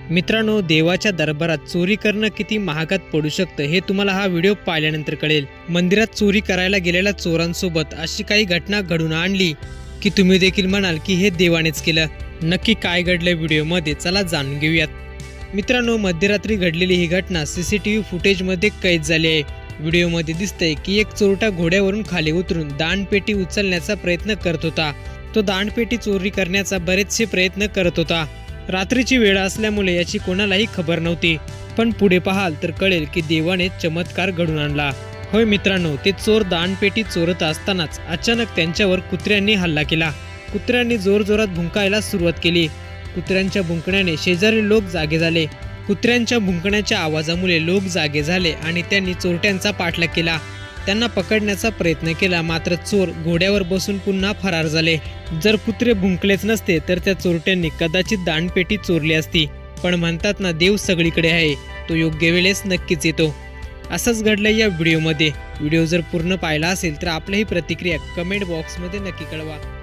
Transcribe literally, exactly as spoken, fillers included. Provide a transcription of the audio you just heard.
मित्रांनो, देवाच्या दरबारात चोरी करणं किती महागात पडू शकतं हे तुम्हाला हा व्हिडिओ पाहिल्यानंतर कळेल। मंदिरात चोरी करायला गेलेल्या चोरांसोबत अशी काही घटना घडून आणली की तुम्ही देखील म्हणाल की हे देवानेच केलं। नक्की काय घडलं व्हिडिओमध्ये, चला जाणून घेऊयात। मित्रांनो, मध्यरात्री घडलेली ही घटना सीसीटीव्ही फुटेजमध्ये कैद झाली आहे। व्हिडिओमध्ये दिसतंय की एक चोरटा घोड्यावरून खाली उतरून दानपेटी उचलण्याचा प्रयत्न करत होता। तो दानपेटी चोरी करण्याचा बरेचसे प्रयत्न करत होता। रात्रीची वेळ असल्यामुळे याची कोणालाही खबर नव्हती, पण पुढे पाहाल तर कळेल की देवाने चमत्कार घडून आणला। होय मित्रांनो, ते चोर दानपेटी चोरत असतानाच अचानक त्यांच्यावर कुत्र्यांनी हल्ला केला। कुत्र्यांनी जोरजोरात भुंकायला सुरुवात केली। कुत्र्यांच्या भुंकण्याने शेजारी लोक जागे झाले। कुत्र्यांच्या भुंकण्याच्या आवाजामुळे लोक जागे झाले आणि त्यांनी चोरट्यांचा पाठलाग केला। त्यांना पकडण्याचा प्रयत्न केला, मात्र चोर घोड्यावर बसून पुन्हा फरार झाले। जर कुत्रे भुंकलेच नसते तर त्या चोरट्यांनी कदाचित दानपेटी चोरली असती। पण म्हणतात ना, देव सगळीकडे आहे, तो योग्य वेळेस नक्कीच येतो। असंच घडलं या व्हिडिओमध्ये। व्हिडिओ जर पूर्ण पाहिला असेल तर आपलीही प्रतिक्रिया कमेंट बॉक्समध्ये नक्की कळवा।